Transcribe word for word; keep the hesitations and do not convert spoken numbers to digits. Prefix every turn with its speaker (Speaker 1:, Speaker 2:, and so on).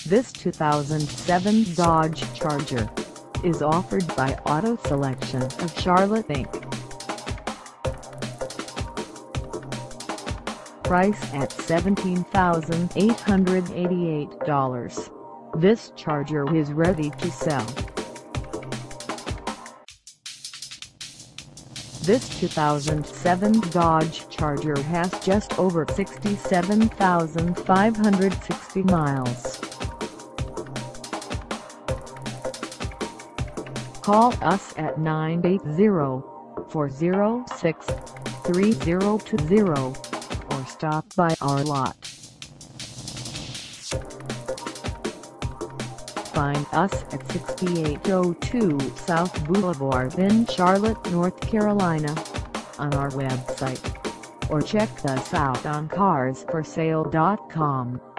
Speaker 1: This two thousand seven Dodge Charger is offered by Auto Selection of Charlotte, Incorporated. Price at seventeen thousand eight hundred eighty-eight dollars. This Charger is ready to sell. This two thousand seven Dodge Charger has just over sixty-seven thousand five hundred sixty miles. Call us at nine eight zero, four zero six, three zero two zero or stop by our lot. Find us at sixty-eight oh two South Boulevard in Charlotte, North Carolina, on our website, or check us out on cars for sale dot com.